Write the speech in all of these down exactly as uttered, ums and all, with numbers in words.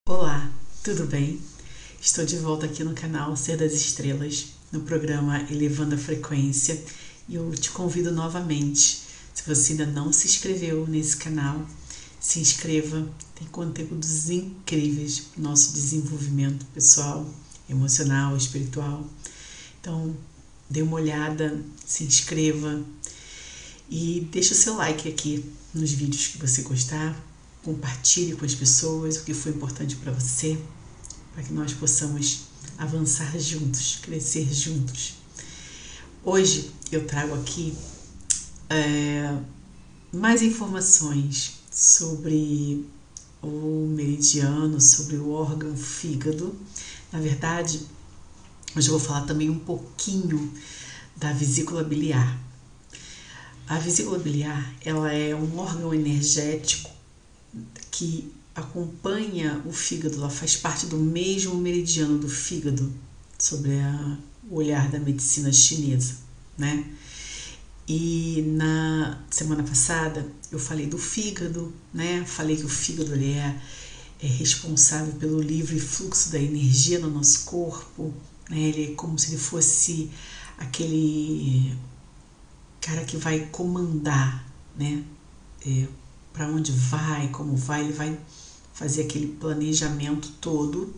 Olá, tudo bem? Estou de volta aqui no canal Ser das Estrelas, no programa Elevando a Frequência, e eu te convido novamente, se você ainda não se inscreveu nesse canal, se inscreva, tem conteúdos incríveis para o nosso desenvolvimento pessoal, emocional, espiritual. Então, dê uma olhada, se inscreva e deixe o seu like aqui nos vídeos que você gostar. Compartilhe com as pessoas o que foi importante para você, para que nós possamos avançar juntos, crescer juntos. Hoje eu trago aqui é, mais informações sobre o meridiano, sobre o órgão fígado. Na verdade, hoje eu vou falar também um pouquinho da vesícula biliar. A vesícula biliar, ela é um órgão energético que acompanha o fígado, ela faz parte do mesmo meridiano do fígado, sobre a, o olhar da medicina chinesa, né? E na semana passada eu falei do fígado, né? Falei que o fígado ele é, é responsável pelo livre fluxo da energia no nosso corpo, né? Ele é como se ele fosse aquele cara que vai comandar, né? É, para onde vai, como vai, ele vai fazer aquele planejamento todo,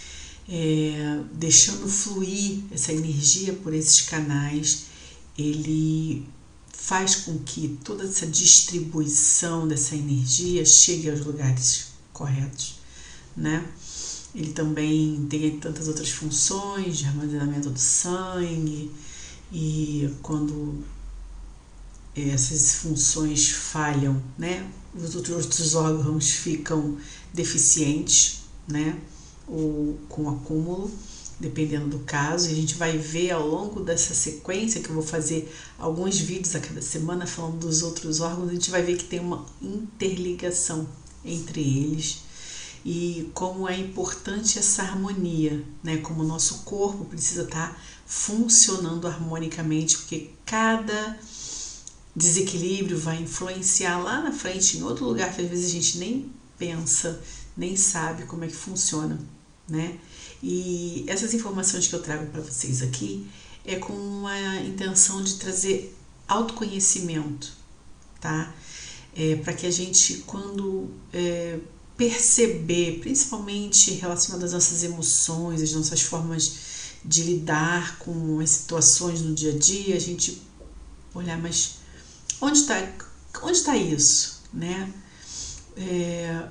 é, deixando fluir essa energia por esses canais. Ele faz com que toda essa distribuição dessa energia chegue aos lugares corretos, né? Ele também tem tantas outras funções de armazenamento do sangue, e quando essas funções falham, né, os outros órgãos ficam deficientes, né, ou com acúmulo, dependendo do caso. E a gente vai ver ao longo dessa sequência, que eu vou fazer alguns vídeos a cada semana falando dos outros órgãos, a gente vai ver que tem uma interligação entre eles e como é importante essa harmonia, né, como o nosso corpo precisa estar funcionando harmonicamente, porque cada desequilíbrio vai influenciar lá na frente em outro lugar que às vezes a gente nem pensa, nem sabe como é que funciona, né? E essas informações que eu trago para vocês aqui é com uma intenção de trazer autoconhecimento, tá? É, para que a gente, quando é, perceber, principalmente relacionado às nossas emoções, às nossas formas de lidar com as situações no dia a dia, a gente olhar, mas Onde está onde está isso, né? É,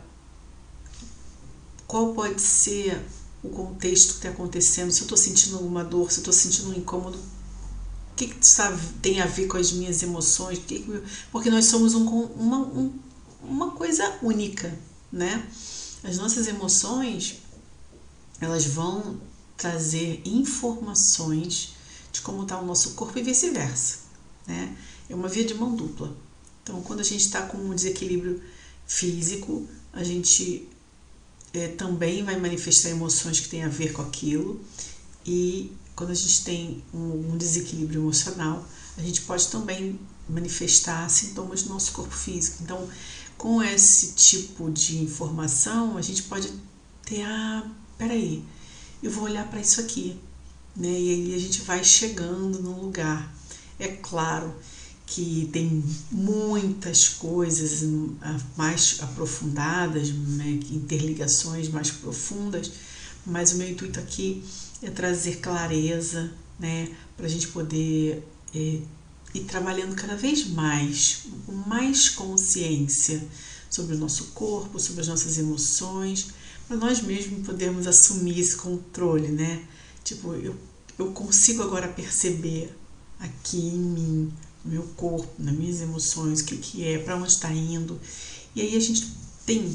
qual pode ser o contexto que está acontecendo? Se eu estou sentindo alguma dor, se eu estou sentindo um incômodo, o que, que está, tem a ver com as minhas emoções? Que que, porque nós somos um, uma, um, uma coisa única, né? As nossas emoções, elas vão trazer informações de como está o nosso corpo e vice-versa, né? É uma via de mão dupla. Então, quando a gente está com um desequilíbrio físico, a gente é, também vai manifestar emoções que têm a ver com aquilo. E quando a gente tem um, um desequilíbrio emocional, a gente pode também manifestar sintomas do nosso corpo físico. Então, com esse tipo de informação, a gente pode ter, ah, peraí, eu vou olhar para isso aqui, né? E aí a gente vai chegando num lugar. É claro que tem muitas coisas mais aprofundadas, né, interligações mais profundas, mas o meu intuito aqui é trazer clareza, né, para a gente poder é, ir trabalhando cada vez mais, com mais consciência sobre o nosso corpo, sobre as nossas emoções, para nós mesmos podermos assumir esse controle, né? Tipo, eu, eu consigo agora perceber aqui em mim, no meu corpo, nas minhas emoções, o que, que é, para onde está indo. E aí a gente tem,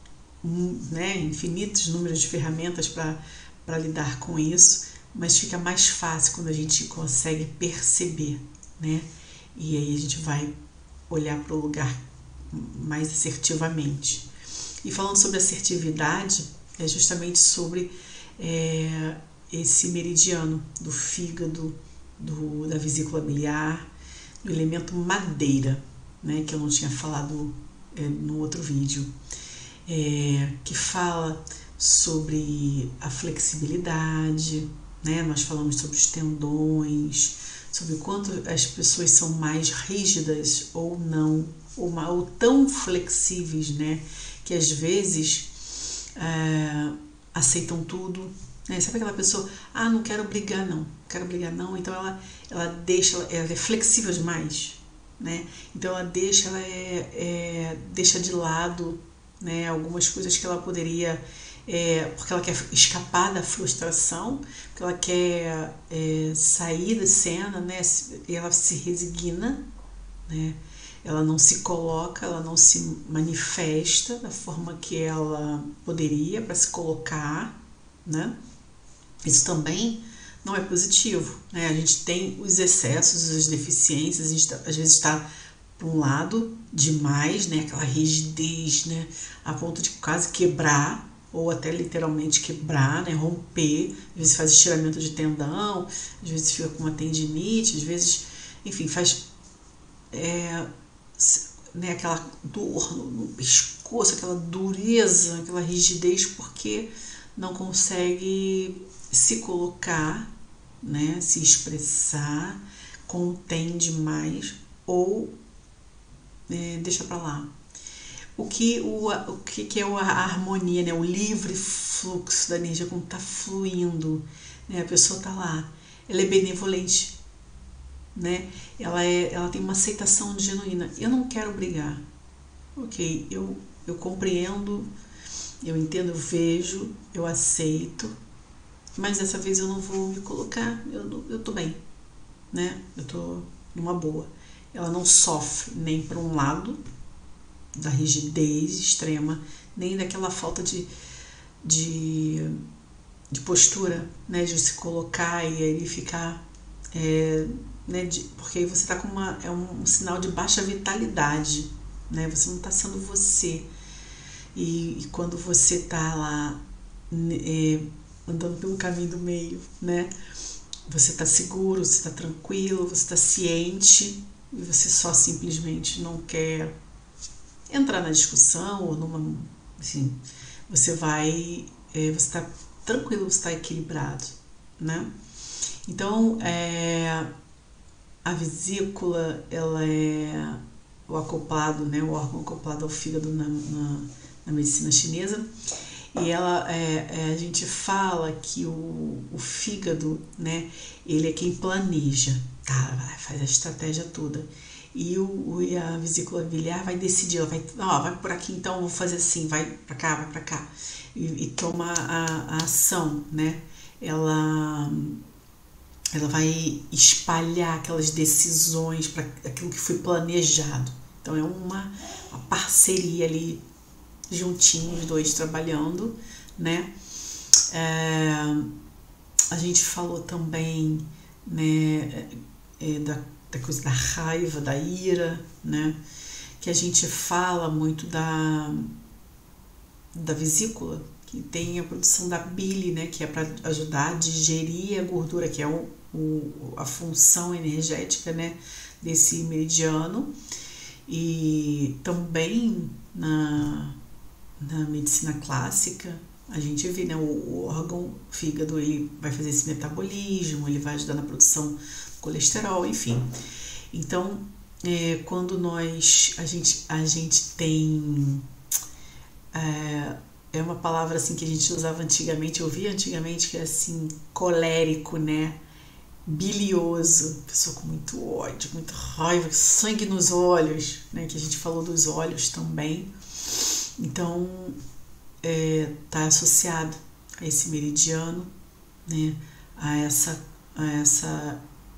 né, infinitos números de ferramentas para lidar com isso, mas fica mais fácil quando a gente consegue perceber, né? E aí a gente vai olhar para o lugar mais assertivamente. E falando sobre assertividade, é justamente sobre é, esse meridiano do fígado, do, da vesícula biliar, do elemento madeira, né, que eu não tinha falado é, no outro vídeo, é, que fala sobre a flexibilidade, né? Nós falamos sobre os tendões, sobre o quanto as pessoas são mais rígidas ou não, ou, ou tão flexíveis, né? Que às vezes é, aceitam tudo, né? Sabe aquela pessoa, ah, não quero brigar não, quero brigar não, então ela, ela deixa, ela é flexível demais, né? Então ela deixa, ela é, é, deixa de lado, né, algumas coisas que ela poderia, é, porque ela quer escapar da frustração, porque ela quer é, sair da cena, né, e ela se resigna, né? Ela não se coloca, ela não se manifesta da forma que ela poderia para se colocar, né? Isso também não é positivo, né? A gente tem os excessos, as deficiências, a gente tá, às vezes está por um lado demais, né? Aquela rigidez, né? A ponto de quase quebrar, ou até literalmente quebrar, né? Romper, às vezes faz estiramento de tendão, às vezes fica com uma tendinite, às vezes, enfim, faz é, né, aquela dor no, no pescoço, aquela dureza, aquela rigidez, porque não consegue se colocar, né, se expressar, contém demais ou é, deixa pra lá. O que, o, o que, que é a harmonia, né, o livre fluxo da energia, como tá fluindo, né, a pessoa tá lá, ela é benevolente, né, ela, é, ela tem uma aceitação genuína. Eu não quero brigar, ok, eu, eu compreendo, eu entendo, eu vejo, eu aceito, mas dessa vez eu não vou me colocar, eu, eu tô bem, né? Eu tô numa boa. Ela não sofre nem por um lado da rigidez extrema, nem daquela falta de, de, de postura, né? De se colocar e aí ficar, é, né? De, porque aí você tá com uma, é um, um sinal de baixa vitalidade, né? Você não tá sendo você. E, e quando você tá lá é, andando pelo caminho do meio, né? Você tá seguro, você tá tranquilo, você tá ciente e você só simplesmente não quer entrar na discussão ou numa, assim, você vai, é, você tá tranquilo, você tá equilibrado, né? Então, é, a vesícula, ela é o acoplado, né? O órgão acoplado ao fígado na, na, na medicina chinesa. E ela, é, é, a gente fala que o, o fígado, né, ele é quem planeja, tá, faz a estratégia toda. E o, o, a vesícula biliar vai decidir, ela vai, ó, vai por aqui então, vou fazer assim, vai pra cá, vai pra cá. E, e toma a, a ação, né? Ela, ela vai espalhar aquelas decisões para aquilo que foi planejado. Então é uma, uma parceria ali, juntinhos, os dois trabalhando, né? É, a gente falou também, né, é, da, da coisa da raiva, da ira, né? Que a gente fala muito da, da vesícula, que tem a produção da bile, né? Que é para ajudar a digerir a gordura, que é o, o, a função energética, né? Desse meridiano. E também na Na medicina clássica, a gente vê, né, o órgão, o fígado, ele vai fazer esse metabolismo, ele vai ajudar na produção do colesterol, enfim. Então, é, quando nós, a gente, a gente tem, é, é uma palavra assim que a gente usava antigamente, eu via antigamente, que é assim, colérico, né, bilioso, pessoa com muito ódio, muita raiva, sangue nos olhos, né, que a gente falou dos olhos também. Então, está é, associado a esse meridiano, né, a, essa, a essa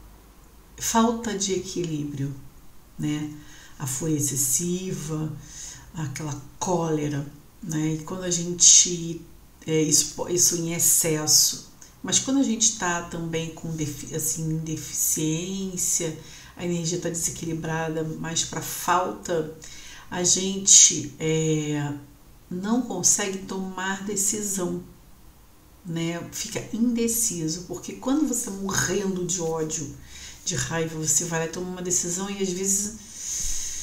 falta de equilíbrio, né, a fúria excessiva, aquela cólera, né, e quando a gente, é, isso, isso em excesso, mas quando a gente está também com defi, assim, deficiência, a energia está desequilibrada mais para falta, a gente é, não consegue tomar decisão, né? Fica indeciso, porque quando você está morrendo de ódio, de raiva, você vai lá e toma uma decisão e às vezes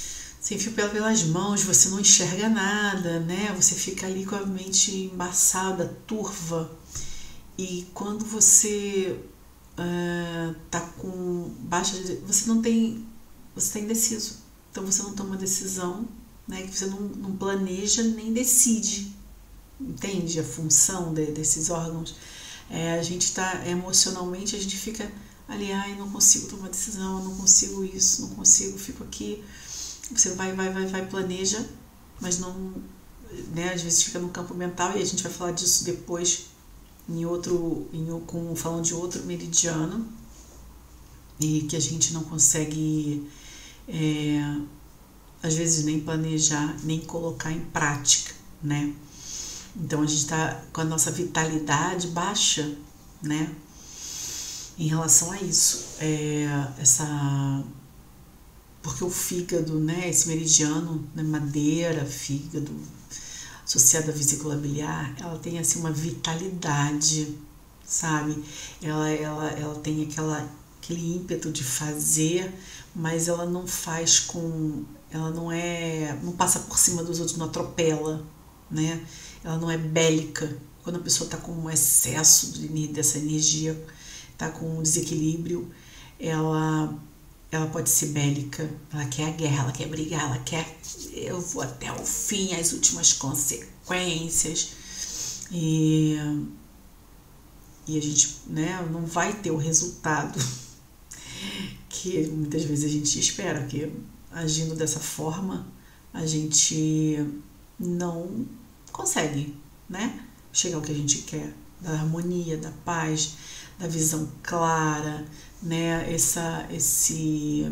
sem fio pelas mãos, você não enxerga nada, né? Você fica ali com a mente embaçada, turva. E quando você uh, tá com baixa, você não tem, você está indeciso. Então você não toma decisão, né? Que você não, não planeja nem decide. Entende a função de, desses órgãos? É, a gente está emocionalmente, a gente fica ali, ai, não consigo tomar decisão, eu não consigo isso, não consigo, fico aqui. Você vai, vai, vai, vai, planeja, mas não, né, às vezes fica no campo mental, e a gente vai falar disso depois em outro, em, com, falando de outro meridiano, e que a gente não consegue, é, às vezes, nem planejar, nem colocar em prática, né? Então a gente está com a nossa vitalidade baixa, né? Em relação a isso, é, essa, porque o fígado, né, esse meridiano, né, madeira, fígado, associado à vesícula biliar, ela tem assim uma vitalidade, sabe? Ela, ela, ela tem aquela, aquele ímpeto de fazer, mas ela não faz com, ela não é, não passa por cima dos outros, não atropela, né? Ela não é bélica. Quando a pessoa está com um excesso de, dessa energia, está com um desequilíbrio, ela, ela pode ser bélica, ela quer a guerra, ela quer brigar, ela quer, eu vou até o fim, as últimas consequências, e, e a gente, né, não vai ter o resultado que muitas vezes a gente espera, porque agindo dessa forma a gente não consegue, né, chegar ao que a gente quer, da harmonia, da paz, da visão clara, né? Essa, esse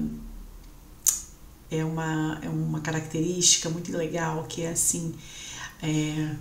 é uma, é uma característica muito legal, que é assim, é,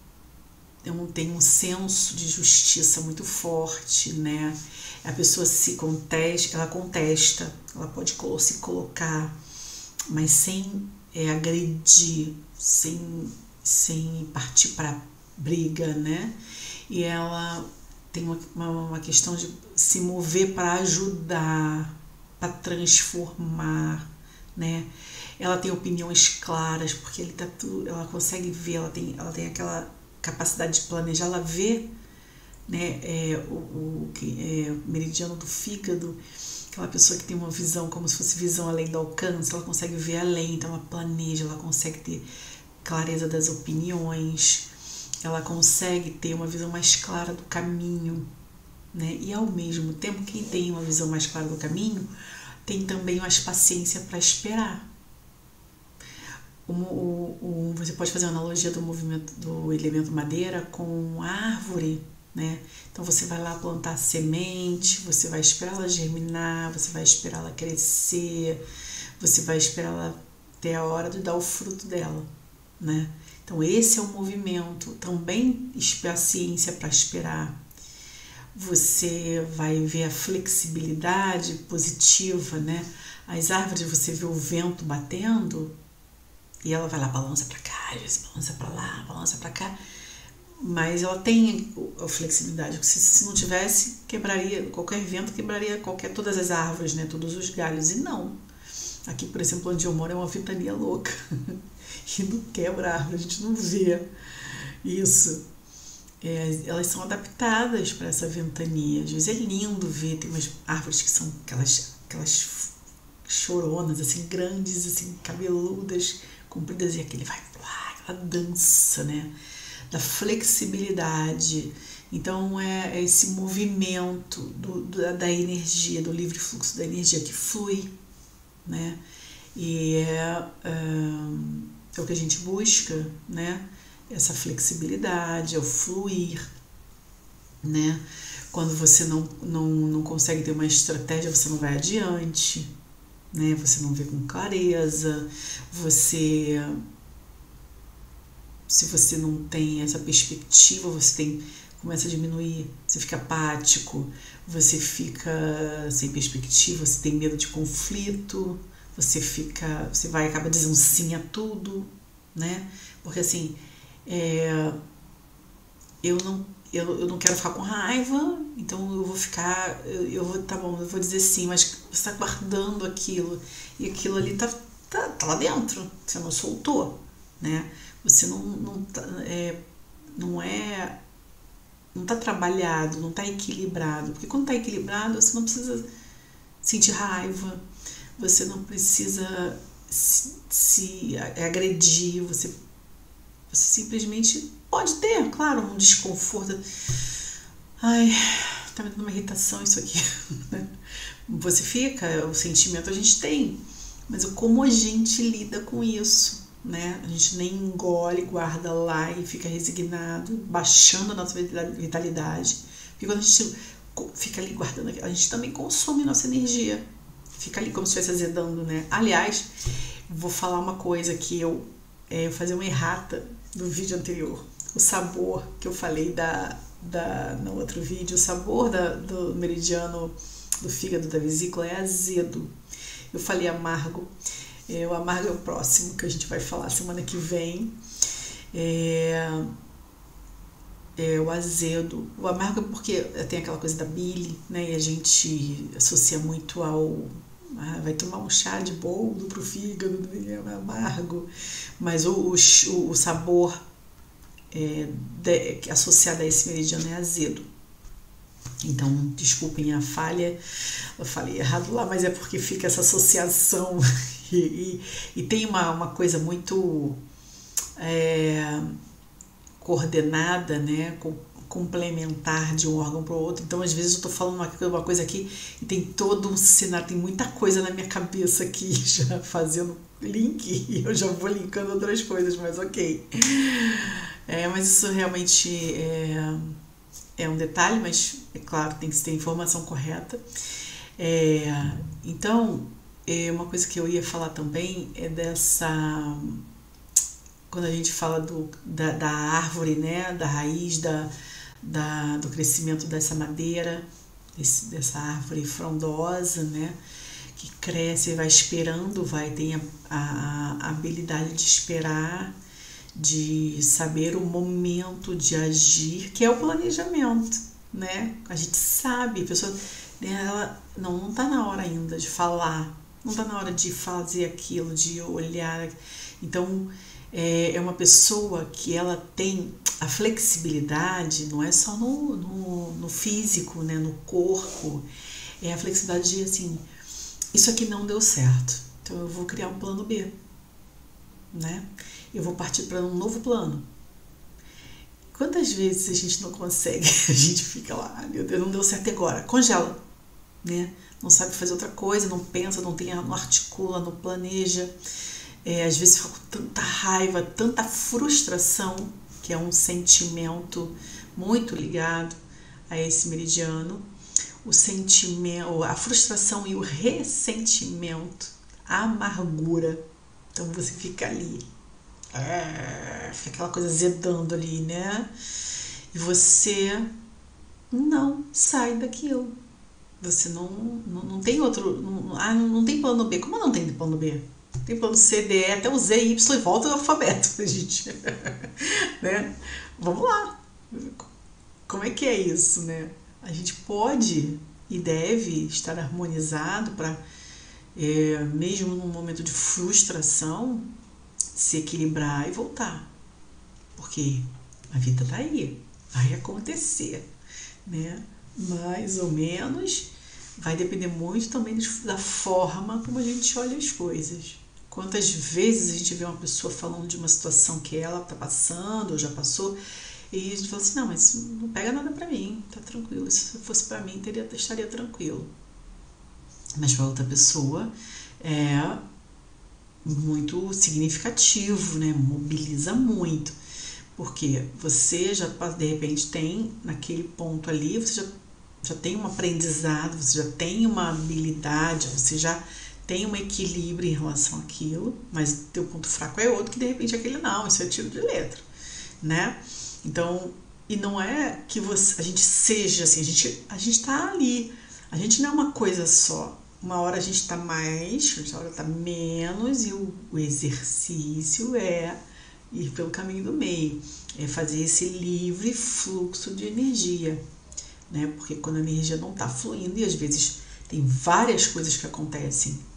tem um senso de justiça muito forte, né? A pessoa se contesta, ela contesta, ela pode se colocar, mas sem é, agredir, sem, sem partir para briga, né? E ela tem uma, uma, uma questão de se mover para ajudar, para transformar, né? Ela tem opiniões claras, porque ele tá tudo, ela consegue ver, ela tem, ela tem aquela capacidade de planejar, ela vê, né, é, o, o, é, o meridiano do fígado, aquela pessoa que tem uma visão como se fosse visão além do alcance, ela consegue ver além, então ela planeja, ela consegue ter clareza das opiniões, ela consegue ter uma visão mais clara do caminho, né? E ao mesmo tempo, quem tem uma visão mais clara do caminho tem também mais paciência para esperar. O, o, o, você pode fazer uma analogia do movimento do elemento madeira com árvore, né? Então você vai lá plantar semente, você vai esperar ela germinar, você vai esperar ela crescer, você vai esperar ela ter a hora de dar o fruto dela, né? Então esse é o movimento, também paciência para esperar. Você vai ver a flexibilidade positiva, né? As árvores, você vê o vento batendo e ela vai lá, balança para cá, às vezes balança para lá, balança para cá, mas ela tem a flexibilidade. Se, se não tivesse, quebraria, qualquer vento quebraria qualquer, todas as árvores, né? Todos os galhos, e não. Aqui, por exemplo, onde eu moro é uma ventania louca e não quebra a árvore, a gente não vê isso. É, elas são adaptadas para essa ventania. Às vezes é lindo ver, tem umas árvores que são aquelas, aquelas choronas, assim, grandes, assim, cabeludas, compridas, e aquele vai, aquela dança, né? Da flexibilidade. Então é, é esse movimento do, do, da energia, do livre fluxo da energia que flui, né? E é, é, é o que a gente busca, né? Essa flexibilidade, é o fluir, né? Quando você não, não, não consegue ter uma estratégia, você não vai adiante, né? Você não vê com clareza, você, se você não tem essa perspectiva, você tem, começa a diminuir, você fica apático, você fica sem perspectiva, você tem medo de conflito, você fica, você vai acaba dizendo sim a tudo, né? Porque assim, É, eu, não, eu, eu não quero ficar com raiva, então eu vou ficar, eu, eu vou, tá bom, eu vou dizer sim, mas você está guardando aquilo, e aquilo ali tá, tá, tá lá dentro, você não soltou, né? Você não, não, tá, é, não é, não tá trabalhado, não tá equilibrado, porque quando tá equilibrado você não precisa sentir raiva, você não precisa se, se agredir, você, você simplesmente pode ter, claro, um desconforto. Ai, tá me dando uma irritação isso aqui. Você fica, o sentimento a gente tem, mas como a gente lida com isso, né? A gente nem engole, guarda lá e fica resignado, baixando a nossa vitalidade. Porque quando a gente fica ali guardando, a gente também consome nossa energia. Fica ali como se estivesse azedando, né? Aliás, vou falar uma coisa que eu, é, eu fazer uma errata do vídeo anterior. O sabor que eu falei da, da, no outro vídeo, o sabor da, do meridiano do fígado, da vesícula, é azedo. Eu falei amargo. É, o amargo é o próximo que a gente vai falar semana que vem. É, é o azedo. O amargo é porque tem aquela coisa da bile, né? E a gente associa muito ao... Ah, vai tomar um chá de boldo pro fígado, é amargo. Mas o, o, o sabor é, de, associado a esse meridiano é azedo. Então, desculpem a falha, eu falei errado lá, mas é porque fica essa associação e, e, e tem uma, uma coisa muito é, coordenada, né, complementar de um órgão para o outro. Então, às vezes eu estou falando uma, uma coisa aqui e tem todo um cenário, tem muita coisa na minha cabeça aqui já fazendo link e eu já vou linkando outras coisas, mas ok. É, mas isso realmente é... É um detalhe, mas é claro, tem que ter a informação correta. É, então, é uma coisa que eu ia falar também é dessa... Quando a gente fala do, da, da árvore, né, da raiz, da, da, do crescimento dessa madeira, desse, dessa árvore frondosa, né, que cresce e vai esperando, vai ter a, a, a habilidade de esperar, de saber o momento de agir, que é o planejamento, né? A gente sabe, a pessoa, ela não, não tá na hora ainda de falar, não tá na hora de fazer aquilo, de olhar. Então, é, é uma pessoa que ela tem a flexibilidade, não é só no, no, no físico, né? No corpo, é a flexibilidade de, assim, isso aqui não deu certo, então eu vou criar um plano B, né? Eu vou partir para um novo plano. Quantas vezes a gente não consegue? A gente fica lá, ah, meu Deus, não deu certo agora. Congela, né? Não sabe fazer outra coisa, não pensa, não tem, não articula, não planeja. É, às vezes fica com tanta raiva, tanta frustração, que é um sentimento muito ligado a esse meridiano. O sentimento, a frustração e o ressentimento, a amargura. Então você fica ali. É, fica aquela coisa zedando ali, né? E você não sai daquilo. Você não, não, não tem outro. Não, ah, não tem plano B. Como não tem plano B? Tem plano C, D, E, até o Z, Y e volta ao alfabeto, gente. Né? Vamos lá. Como é que é isso, né? A gente pode e deve estar harmonizado para, é, mesmo num momento de frustração, se equilibrar e voltar, porque a vida tá aí, vai acontecer, né? Mais ou menos, vai depender muito também da forma como a gente olha as coisas. Quantas vezes a gente vê uma pessoa falando de uma situação que ela tá passando ou já passou e a gente fala assim, não, mas não pega nada pra mim, tá tranquilo, se fosse pra mim teria, estaria tranquilo, mas para outra pessoa é muito significativo, né? Mobiliza muito, porque você já, de repente, tem naquele ponto ali, você já, já tem um aprendizado, você já tem uma habilidade, você já tem um equilíbrio em relação àquilo, mas o teu ponto fraco é outro que, de repente, aquele não, isso é tiro de letra, né? Então, e não é que você, a gente seja assim, a gente, a gente tá ali, a gente não é uma coisa só. Uma hora a gente está mais, outra hora está menos, e o, o exercício é ir pelo caminho do meio, é fazer esse livre fluxo de energia, né? Porque quando a energia não está fluindo, e às vezes tem várias coisas que acontecem,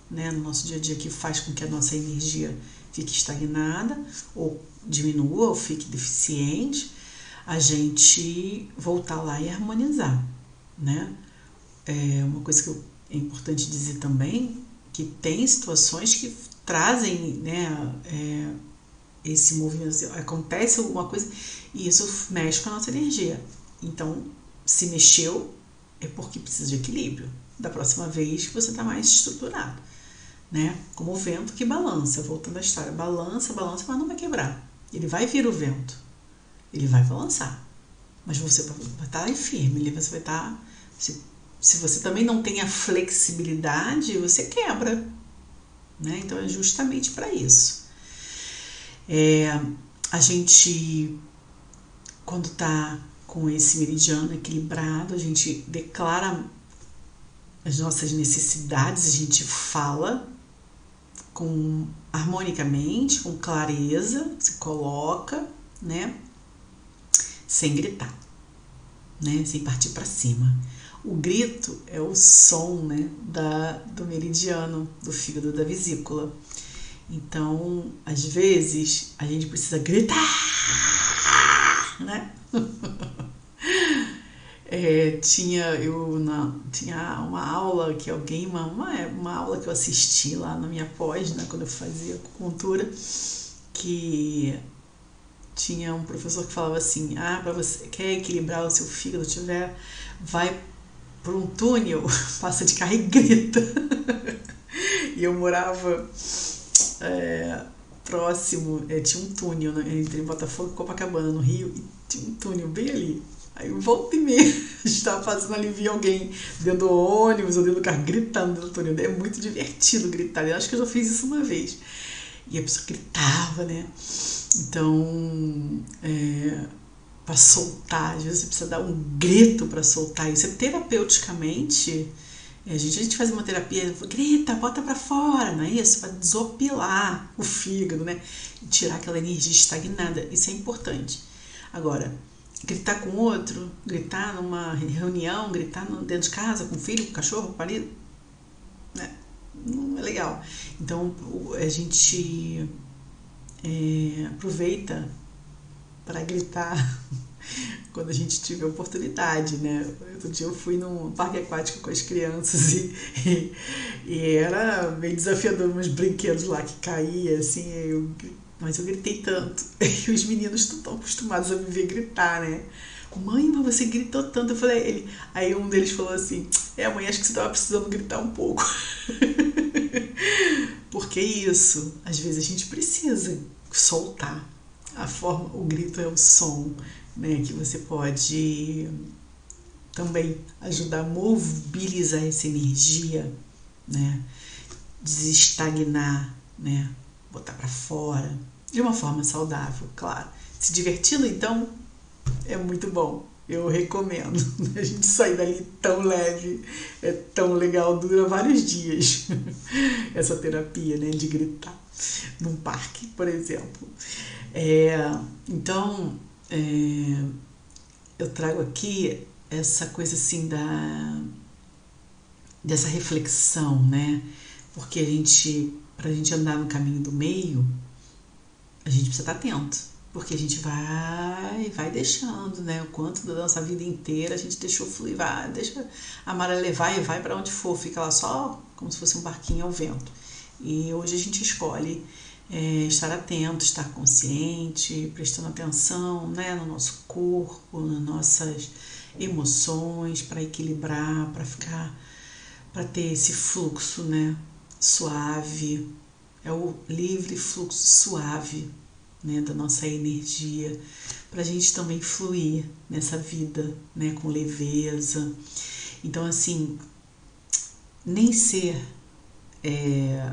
né, no nosso dia a dia que faz com que a nossa energia fique estagnada ou diminua ou fique deficiente, a gente voltar lá e harmonizar, né? É uma coisa que eu, é importante dizer também, que tem situações que trazem, né, é, esse movimento, acontece alguma coisa e isso mexe com a nossa energia. Então, se mexeu, é porque precisa de equilíbrio. Da próxima vez que você está mais estruturado, né? Como o vento que balança, voltando à história, balança, balança, mas não vai quebrar. Ele vai vir o vento, ele vai balançar, mas você vai estar firme, você vai estar... Se, se você também não tem a flexibilidade, você quebra, né? Então é justamente para isso. É, a gente, quando está com esse meridiano equilibrado, a gente declara as nossas necessidades, a gente fala com harmonicamente, com clareza, se coloca, né, sem gritar, né, sem partir para cima. O grito é o som, né, da, do meridiano, do fígado, da vesícula. Então, às vezes, a gente precisa gritar, né? É, tinha eu na, tinha uma aula que alguém, uma, uma, uma aula que eu assisti lá na minha pós, né, quando eu fazia acupuntura, que tinha um professor que falava assim: ah, para você quer equilibrar o seu fígado, tiver, vai por um túnel, passa de carro e grita. E eu morava é, próximo, é, tinha um túnel, né, entre Botafogo e Copacabana, no Rio, e tinha um túnel bem ali. Aí volta e meia, a gente tava fazendo ali, via alguém dentro do ônibus ou dentro do carro gritando dentro do túnel. É muito divertido gritar. Eu acho que eu já fiz isso uma vez. E a pessoa gritava, né? Então, é, para soltar, às vezes você precisa dar um grito para soltar isso. É, terapeuticamente, a gente, a gente faz uma terapia, grita, bota para fora, não é isso? Para desopilar o fígado, né? E tirar aquela energia estagnada. Isso é importante. Agora, gritar com outro, gritar numa reunião, gritar dentro de casa, com o filho, com o cachorro, com o marido, né? Não é legal. Então, a gente é, aproveita para gritar quando a gente tiver oportunidade, né? Outro dia eu fui num parque aquático com as crianças e, e, e era meio desafiador, uns brinquedos lá que caía, assim, eu, mas eu gritei tanto. E os meninos estão tão acostumados a me ver gritar, né? Mãe, mas você gritou tanto. Eu falei, ele... Aí um deles falou assim: é, mãe, acho que você estava precisando gritar um pouco. Porque isso, às vezes a gente precisa soltar. A forma, o grito é o som, né? Que você pode também ajudar a mobilizar essa energia, né? Desestagnar, né? Botar para fora, de uma forma saudável, claro. Se divertindo, então, é muito bom. Eu recomendo. A gente sair dali tão leve, é tão legal, dura vários dias. Essa terapia, né, de gritar num parque, por exemplo. É, então, é, eu trago aqui essa coisa assim da dessa reflexão, né? Porque a gente, pra gente andar no caminho do meio, a gente precisa estar atento, porque a gente vai vai deixando, né? O quanto da nossa vida inteira a gente deixou fluir, vai, deixa a maré levar e vai para onde for, fica lá só como se fosse um barquinho ao vento. E hoje a gente escolhe é, estar atento, estar consciente, prestando atenção, né, no nosso corpo, nas nossas emoções, para equilibrar, para ficar, para ter esse fluxo, né, suave. É o livre fluxo suave, né, da nossa energia, para a gente também fluir nessa vida, né, com leveza. Então, assim, nem ser é,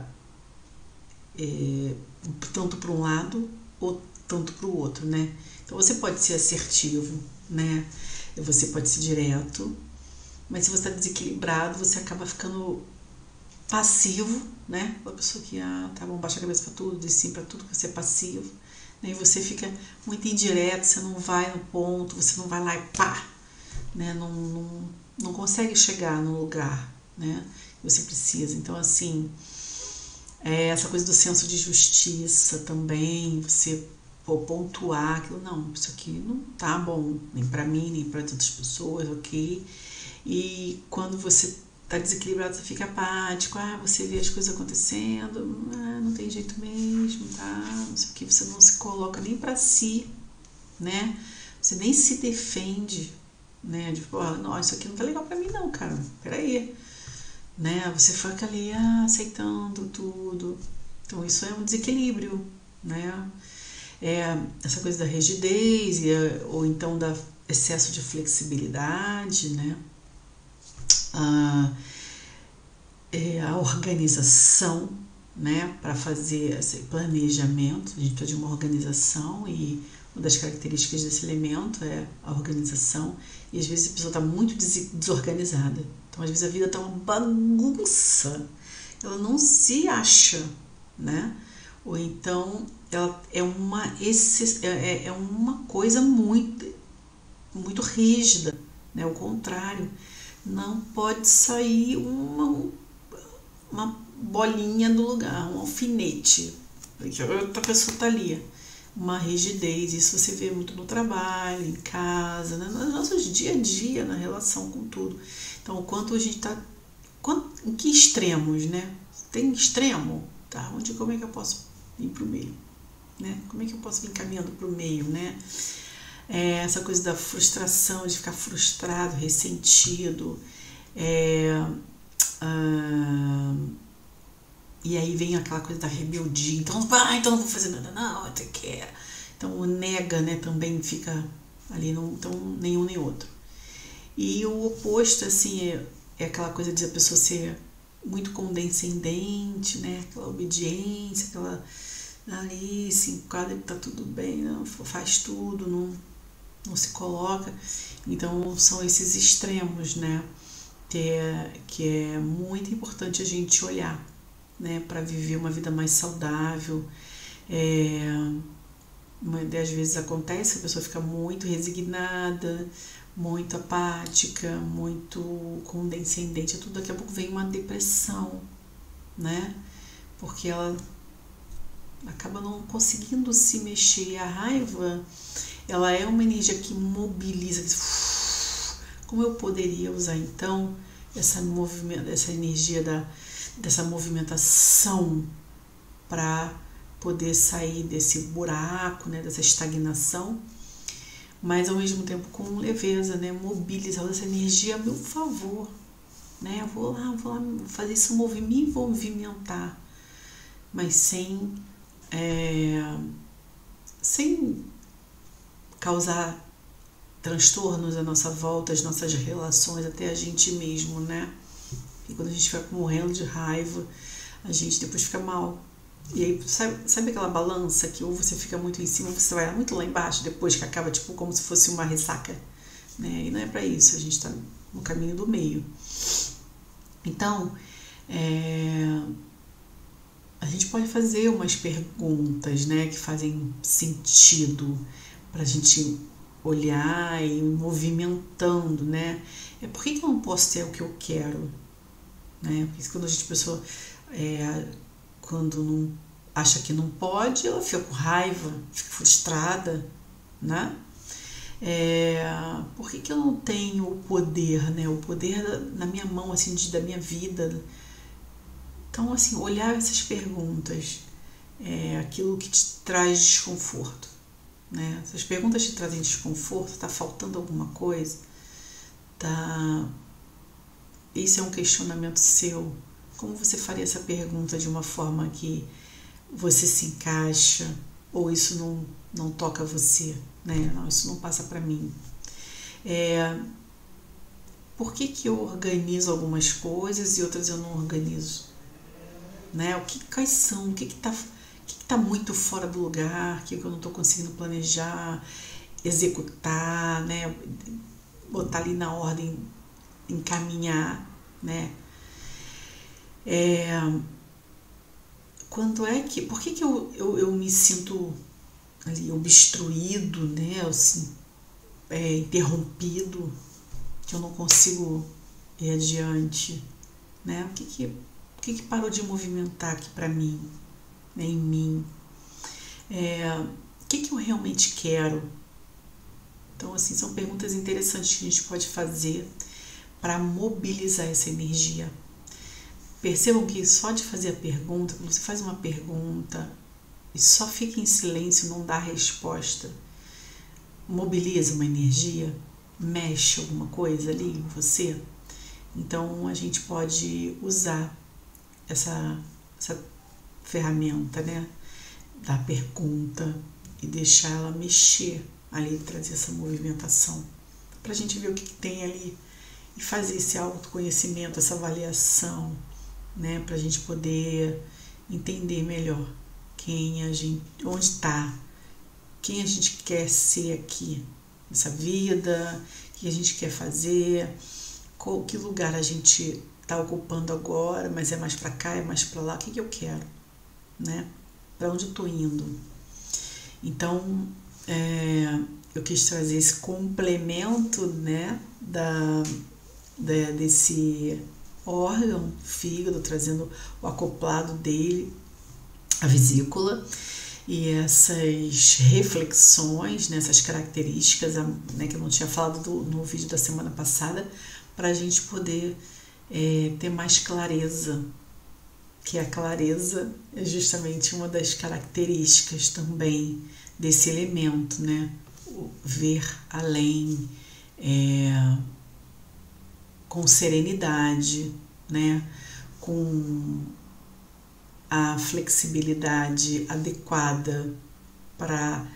é, tanto para um lado ou tanto para o outro, né? Então, você pode ser assertivo, né? Você pode ser direto, mas se você está desequilibrado, você acaba ficando passivo, né? Uma pessoa que, ah, tá bom, baixa a cabeça para tudo, diz sim para tudo, você é passivo, né? E você fica muito indireto, você não vai no ponto, você não vai lá e pá, né? Não, não, não consegue chegar no lugar, né? Que você precisa. Então, assim, É, essa coisa do senso de justiça também, você pô, pontuar aquilo, não, isso aqui não tá bom, nem pra mim, nem pra outras pessoas, ok? E quando você tá desequilibrado, você fica apático, ah, você vê as coisas acontecendo, ah, não tem jeito mesmo, tá? Não sei o que, você não se coloca nem pra si, né? Você nem se defende, né? Tipo, ah, não, isso aqui não tá legal pra mim não, cara, peraí, né? Você fica ali, ah, aceitando tudo. Então isso é um desequilíbrio, né? É essa coisa da rigidez, ou então da excesso de flexibilidade, né? A, é a organização, né? Para fazer esse planejamento, a gente precisa de uma organização e uma das características desse elemento é a organização, e às vezes a pessoa está muito desorganizada. Então, às vezes a vida está uma bagunça, ela não se acha, né? Ou então ela é uma, é, é uma coisa muito, muito rígida, né? O contrário, não pode sair uma, uma bolinha do lugar, um alfinete, outra pessoa está ali. Uma rigidez, isso você vê muito no trabalho, em casa, né? Nos nossos dia a dia, na relação com tudo. Então, o quanto a gente está... Em que extremos, né? Tem extremo? Tá, onde, como é que eu posso ir para o meio? Né? Como é que eu posso vir caminhando para o meio, né? É essa coisa da frustração, de ficar frustrado, ressentido. É, ah, e aí vem aquela coisa da rebeldia. Então, ah, então não vou fazer nada, não, até quero. Então, o nega, né, também fica ali, não, então, nenhum nem outro. E o oposto, assim, é, é aquela coisa de a pessoa ser muito condescendente, né? Aquela obediência, aquela ali, se enquadra que tá tudo bem, não, faz tudo, não, não se coloca. Então, são esses extremos, né? Que é, que é muito importante a gente olhar, né? Para viver uma vida mais saudável. É, às vezes acontece que a pessoa fica muito resignada, muito apática, muito condescendente, tudo, daqui a pouco vem uma depressão, né? Porque ela acaba não conseguindo se mexer. A raiva, ela é uma energia que mobiliza. Como eu poderia usar então essa, movimento, essa energia da, dessa movimentação para poder sair desse buraco, né, dessa estagnação, mas ao mesmo tempo com leveza, né, mobilizar essa energia a meu favor, né? Eu vou lá, vou lá fazer isso, me movimentar, mas sem é, sem causar transtornos à nossa volta, às nossas relações, até a gente mesmo, né? E quando a gente fica morrendo de raiva, a gente depois fica mal. E aí, sabe, sabe aquela balança que ou você fica muito em cima, ou você vai muito lá embaixo, depois que acaba, tipo, como se fosse uma ressaca, né? E não é para isso, a gente está no caminho do meio. Então, é, a gente pode fazer umas perguntas, né, que fazem sentido para a gente olhar e ir movimentando, né? É, por que, que eu não posso ter o que eu quero? Né? Porque quando a gente pessoa é, quando não acha que não pode, ela fica com raiva, fica frustrada, né? É, por que, que eu não tenho o poder, né? O poder na minha mão, assim, de, da minha vida. Então, assim, olhar essas perguntas, é aquilo que te traz desconforto, né? Essas perguntas te trazem desconforto, está faltando alguma coisa, tá? Isso é um questionamento seu. Como você faria essa pergunta de uma forma que você se encaixa, ou isso não, não toca você, né? Não, isso não passa para mim. É, por que que eu organizo algumas coisas e outras eu não organizo? Né? O que, quais são? O que está que que tá muito fora do lugar? O que, que eu não estou conseguindo planejar, executar, né? Botar ali na ordem, encaminhar, né? É, quando é que... Por que que eu, eu, eu me sinto ali obstruído, né? Assim, é, interrompido, que eu não consigo ir adiante, né? O que que, o que, que parou de movimentar aqui para mim, né, em mim? É, o que, que eu realmente quero? Então, assim, são perguntas interessantes que a gente pode fazer para mobilizar essa energia. Percebam que só de fazer a pergunta, quando você faz uma pergunta e só fica em silêncio, não dá resposta, mobiliza uma energia, mexe alguma coisa ali em você. Então a gente pode usar essa, essa ferramenta, né, da pergunta e deixar ela mexer ali, trazer essa movimentação, para a gente ver o que, que tem ali e fazer esse autoconhecimento, essa avaliação, né, para a gente poder entender melhor quem a gente, onde está, quem a gente quer ser aqui nessa vida, o que a gente quer fazer, qual, que lugar a gente está ocupando agora, mas é mais para cá, é mais para lá, o que, que eu quero, né? Para onde eu estou indo? Então, é, eu quis trazer esse complemento, né, da, da, desse órgão, fígado, trazendo o acoplado dele, a vesícula, e essas reflexões, né, essas características, né, que eu não tinha falado do, no vídeo da semana passada, para a gente poder é, ter mais clareza, que a clareza é justamente uma das características também desse elemento, né, o ver além, é, com serenidade, né, com a flexibilidade adequada para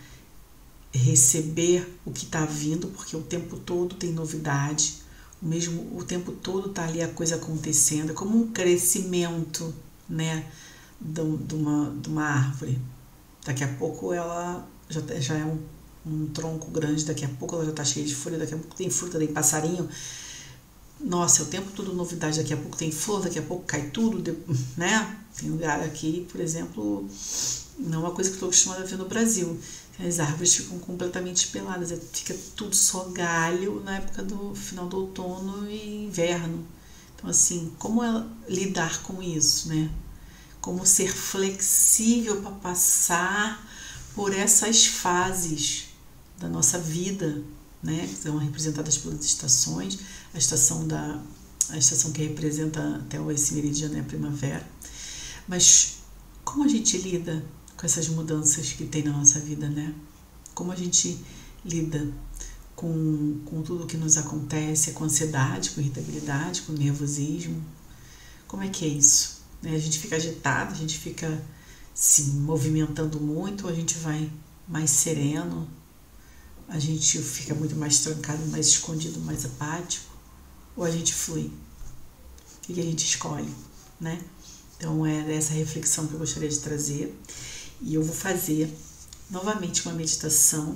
receber o que está vindo, porque o tempo todo tem novidade, o mesmo o tempo todo está ali a coisa acontecendo, é como um crescimento, né, de, de, uma, de uma árvore. Daqui a pouco ela já, já é um, um tronco grande, daqui a pouco ela já está cheia de folha, daqui a pouco tem fruta, tem passarinho. Nossa, é o tempo todo novidade, daqui a pouco tem flor, daqui a pouco cai tudo, né? Tem lugar aqui, por exemplo, não é uma coisa que eu estou acostumada a ver no Brasil. As árvores ficam completamente peladas, fica tudo só galho na época do final do outono e inverno. Então, assim, como é lidar com isso, né? Como ser flexível para passar por essas fases da nossa vida, né, que são representadas pelas estações, a estação da a estação que representa até esse meridiano é a primavera. Mas como a gente lida com essas mudanças que tem na nossa vida, né? Como a gente lida com, com tudo que nos acontece, com ansiedade, com irritabilidade, com nervosismo? Como é que é isso? Né? A gente fica agitado, a gente fica se movimentando muito, ou a gente vai mais sereno, a gente fica muito mais trancado, mais escondido, mais apático, ou a gente flui? O que a gente escolhe, né? Então é essa reflexão que eu gostaria de trazer, e eu vou fazer novamente uma meditação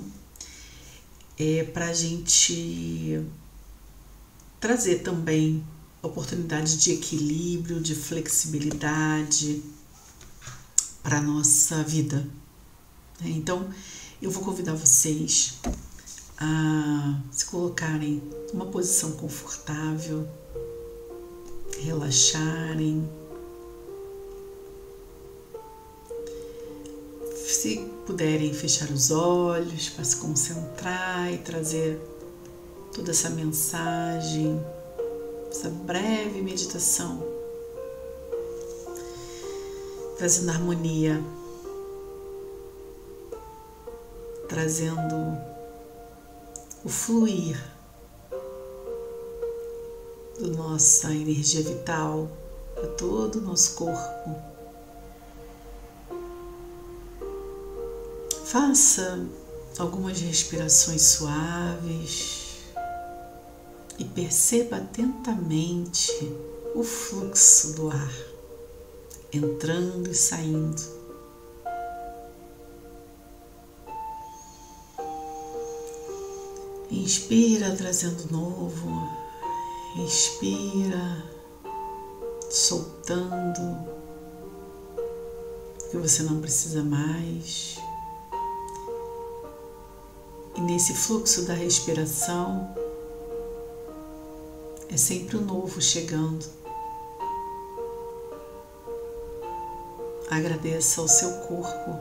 é, para a gente trazer também oportunidade de equilíbrio, de flexibilidade para a nossa vida. Então, eu vou convidar vocês a se colocarem numa posição confortável, relaxarem. Se puderem fechar os olhos para se concentrar e trazer toda essa mensagem, essa breve meditação, trazendo harmonia, trazendo o fluir da nossa energia vital para todo o nosso corpo. Faça algumas respirações suaves e perceba atentamente o fluxo do ar entrando e saindo. Inspira, trazendo novo. Inspira, soltando o que você não precisa mais. E nesse fluxo da respiração, é sempre o novo chegando. Agradeça ao seu corpo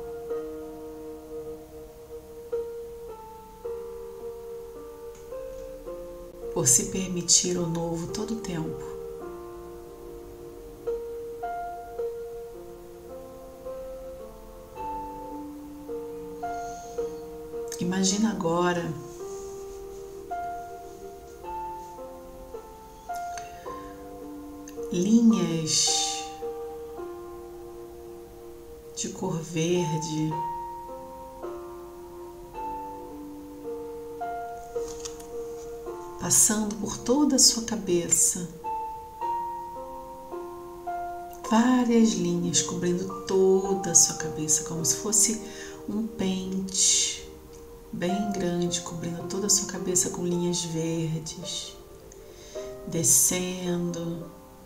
por se permitir o novo todo o tempo. Imagina agora linhas de cor verde passando por toda a sua cabeça, várias linhas cobrindo toda a sua cabeça, como se fosse um pente bem grande cobrindo toda a sua cabeça com linhas verdes, descendo,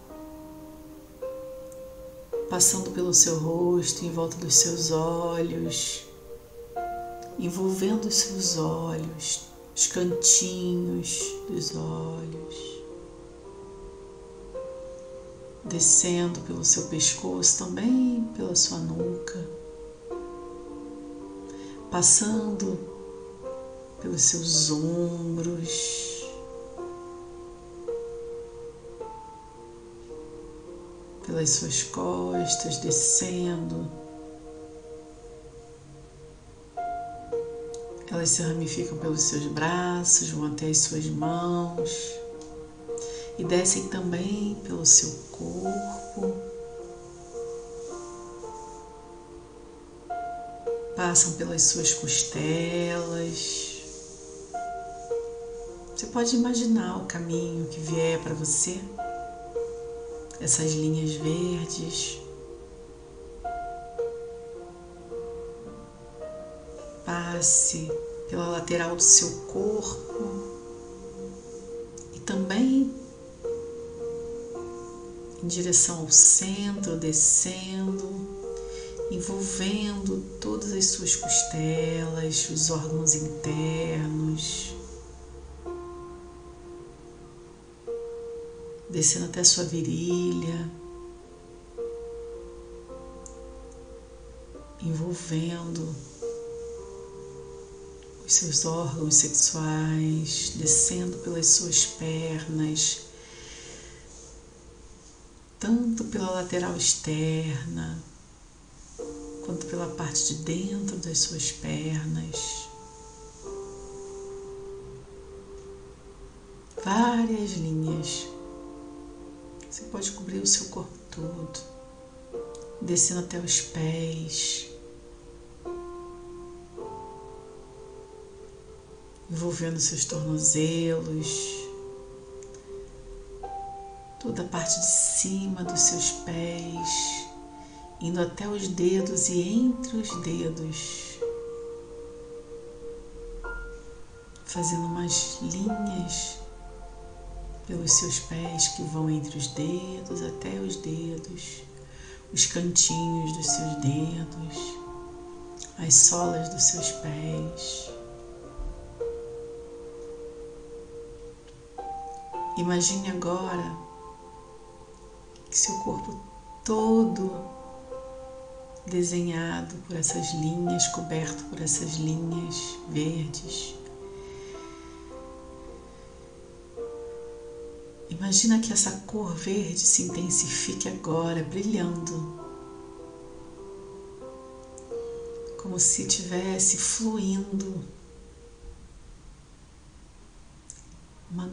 passando pelo seu rosto, em volta dos seus olhos, envolvendo os seus olhos, os cantinhos dos olhos, descendo pelo seu pescoço, também pela sua nuca, passando pelos seus ombros, pelas suas costas, descendo. Elas se ramificam pelos seus braços, vão até as suas mãos e descem também pelo seu corpo. Passam pelas suas costelas. Você pode imaginar o caminho que vier para você, essas linhas verdes. Passe pela lateral do seu corpo e também em direção ao centro, descendo, envolvendo todas as suas costelas, os órgãos internos, descendo até sua virilha, envolvendo os seus órgãos sexuais, descendo pelas suas pernas, tanto pela lateral externa, quanto pela parte de dentro das suas pernas. Várias linhas. Você pode cobrir o seu corpo todo, descendo até os pés, envolvendo seus tornozelos, toda a parte de cima dos seus pés, indo até os dedos e entre os dedos, fazendo umas linhas pelos seus pés que vão entre os dedos até os dedos, os cantinhos dos seus dedos, as solas dos seus pés. Imagine agora que seu corpo todo desenhado por essas linhas, coberto por essas linhas verdes. Imagina que essa cor verde se intensifique agora, brilhando, como se estivesse fluindo uma,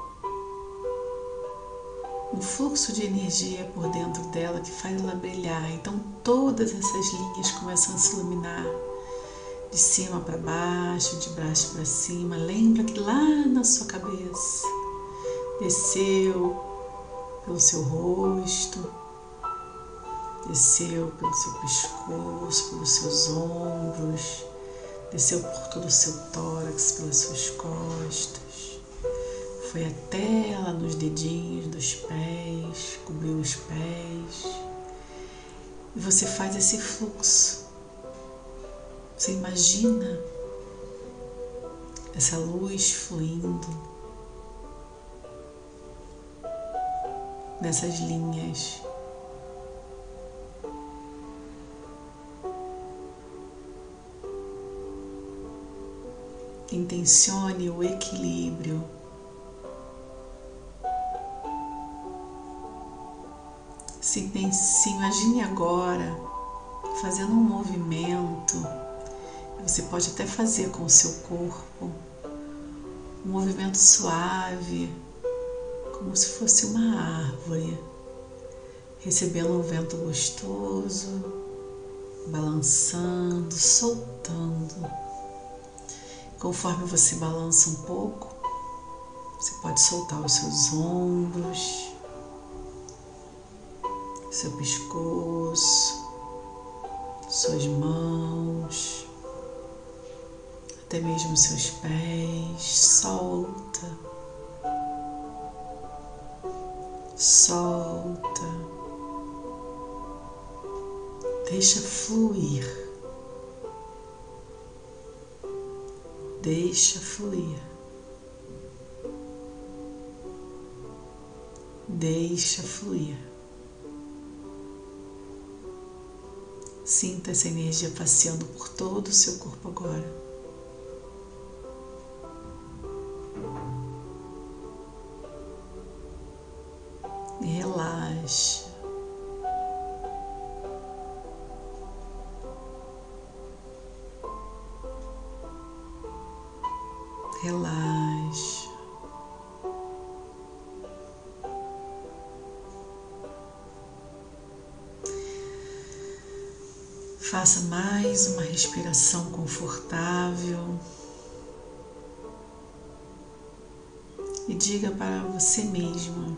um fluxo de energia por dentro dela que faz ela brilhar. Então todas essas linhas começam a se iluminar de cima para baixo, de baixo para cima. Lembra que lá na sua cabeça desceu pelo seu rosto, desceu pelo seu pescoço, pelos seus ombros, desceu por todo o seu tórax, pelas suas costas, foi até lá nos dedinhos dos pés, cobriu os pés, e você faz esse fluxo. Você imagina essa luz fluindo nessas linhas, intencione o equilíbrio. Se, se imagine agora fazendo um movimento, você pode até fazer com o seu corpo, um movimento suave, como se fosse uma árvore, recebendo um vento gostoso, balançando, soltando. Conforme você balança um pouco, você pode soltar os seus ombros, seu pescoço, suas mãos, até mesmo seus pés. Solta, solta, deixa fluir, deixa fluir, deixa fluir. Sinta essa energia passeando por todo o seu corpo agora. E relaxa. Relaxa. Faça mais uma respiração confortável e diga para você mesmo: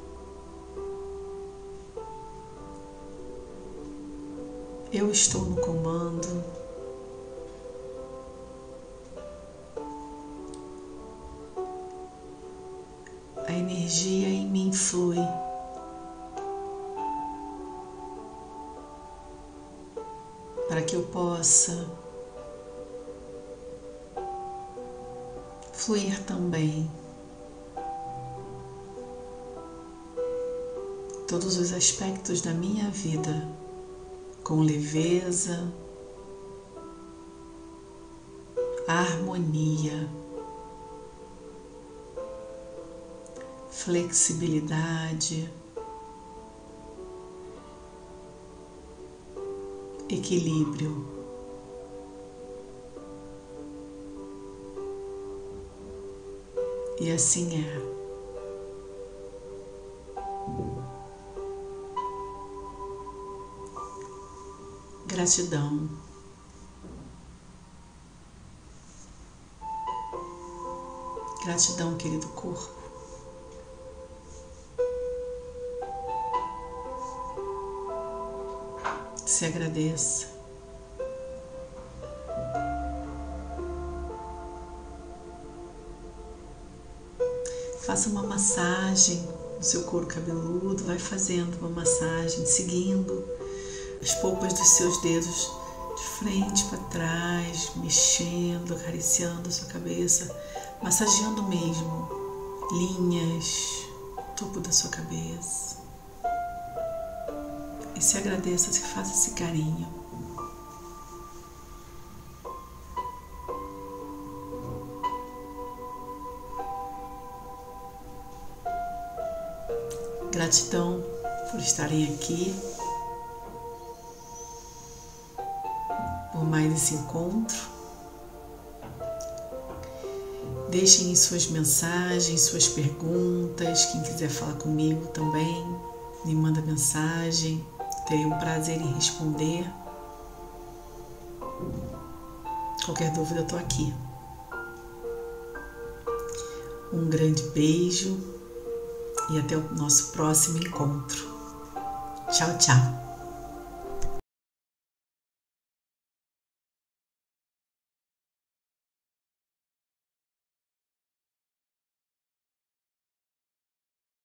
eu estou no comando, a energia em mim flui. Para que eu possa fluir também todos os aspectos da minha vida com leveza, harmonia, flexibilidade, equilíbrio. E assim é. Gratidão. Gratidão, querido corpo. Se agradeça. Faça uma massagem no seu couro cabeludo, vai fazendo uma massagem, seguindo as polpas dos seus dedos de frente para trás, mexendo, acariciando a sua cabeça, massageando mesmo linhas, topo da sua cabeça. E se agradeça, se faça esse carinho. Gratidão por estarem aqui, por mais esse encontro. Deixem suas mensagens, suas perguntas. Quem quiser falar comigo também, me manda mensagem. Terei um prazer em responder. Qualquer dúvida, eu estou aqui. Um grande beijo e até o nosso próximo encontro. Tchau, tchau.